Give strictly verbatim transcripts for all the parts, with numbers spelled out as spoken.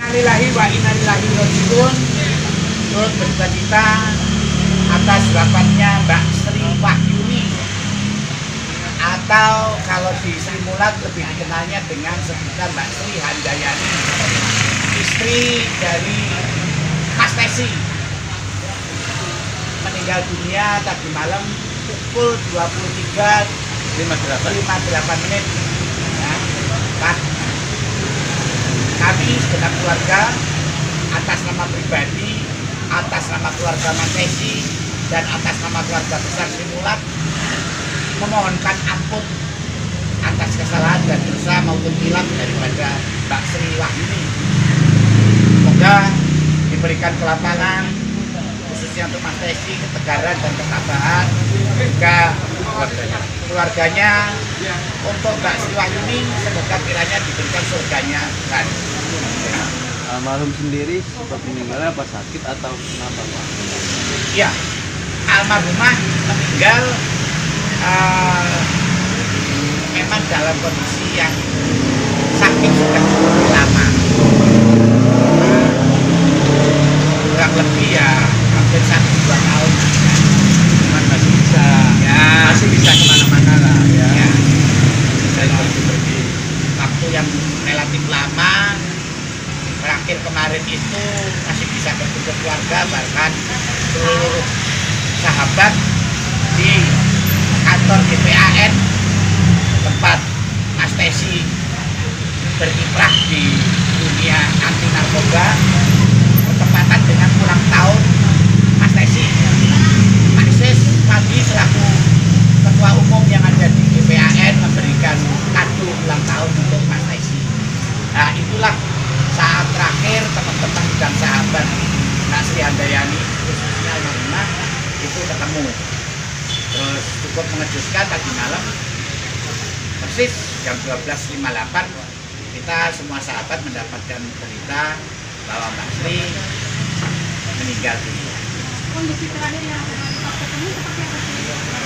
Innalillahi wa inna ilaihi raji'un. Turut berduka atas wafatnya Mbak Sri Wahyuni, atau kalau di Sri Mulat lebih dikenalnya dengan sebutan Mbak Sri Handayani, istri dari Mas Tesi. Meninggal dunia tadi malam pukul dua puluh tiga lima puluh delapan menit. Ya, Pak, kami segenap keluarga atas nama pribadi, atas nama keluarga Mas Tesi, dan atas nama keluarga besar Sri Mulat memohonkan ampun atas kesalahan dan dosa maupun hilaf daripada Mbak Sri Wahyuni. Semoga diberikan kelapangan khususnya untuk Mas Tesi, ketegaran dan ketabahan, juga keluarganya. keluarganya Untuk Mbak Sri Wahyuni, semoga kiranya diberikan surganya kan. Almarhum sendiri sempat meninggalnya apa sakit atau kenapa, Pak? Ya, almarhumah meninggal uh, memang dalam kondisi yang sakit sudah cukup lama, kurang lebih ya hampir satu dua tahun. Cuman masih bisa, ya, masih bisa kemana-mana lah ya. ya. Bisa pergi-pergi. Waktu yang relatif lama. Terakhir kemarin itu masih bisa berkumpul keluarga, bahkan seluruh sahabat di kantor G P A N tempat Mas Tesi berkiprah di dunia anti narkoba, bertepatan dengan ulang tahun Mas Tesi. Pak Sis pagi selaku ketua umum yang ada di G P A N memberikan kado ulang tahun untuk Mas Tesi. Nah, itulah saat terakhir teman-teman dan sahabat Mbak Sri Handayani, khususnya almarhumah, itu ketemu. Terus cukup mengejutkan tadi malam persis jam dua belas lima puluh delapan kita semua sahabat mendapatkan berita bahwa Mbak Sri meninggal dunia. Kondisi terakhir yang ketemu seperti apa?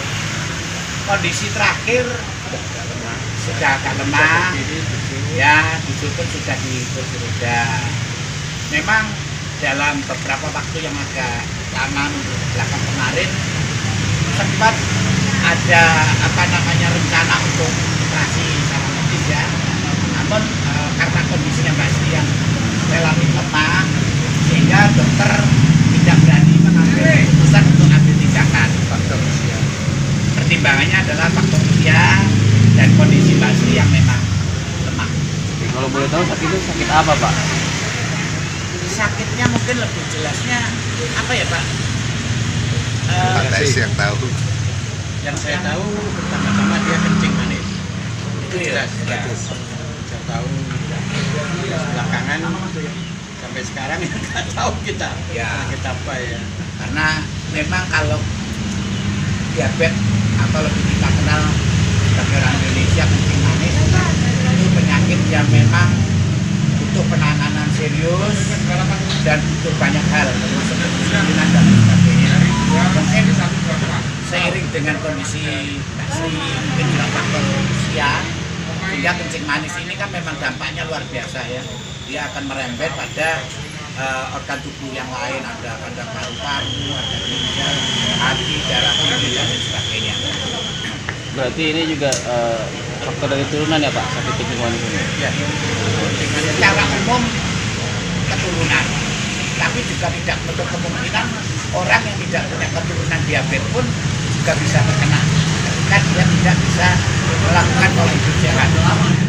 Kondisi terakhir sudah agak lemah, ya, duduk pun sudah di kursi roda. Memang dalam beberapa waktu yang agak lama belakang kemarin sempat ada apa namanya rencana untuk operasi secara medis ya, namun e, karena kondisinya Mbak Sri yang relatif lemah sehingga dokter tidak berani mengambil keputusan untuk ambil tindakan. Faktor usia. Pertimbangannya adalah faktor usia dan kondisi Mbak Sri yang memang lemah. Oke, kalau boleh tahu sakit itu sakit apa, Pak? Sakitnya mungkin lebih jelasnya apa ya, Pak? Uh, Pak Tesi yang tahu. Yang saya tahu pertama-tama dia kencing manis. Itu ya. Ya. Saya tahu belakangan sampai sekarang ya nggak tahu kita. Ya. Sakit apa ya? Karena memang kalau diabetes atau lebih kita kenal sebagai orang Indonesia kencing manis itu penyakit yang memang butuh penanganan serius dan butuh banyak hal, termasuk kedisiplinan dan sebagainya. Mungkin seiring dengan kondisi Mbak Sri, mungkin juga faktor usia, sehingga kencing manis ini kan memang dampaknya luar biasa ya. Dia akan merembet pada uh, organ tubuh yang lain, ada pada paru-paru, ada ginjal, hati, darah tinggi dan lain sebagainya. Berarti ini juga uh, faktor dari turunan ya, Pak, sakit kencing manis ini? Ya, secara umum keturunan, tapi juga tidak menutup kemungkinan orang yang tidak punya keturunan diabetes pun juga bisa terkena ketika dia tidak bisa melakukan pola hidup sehat.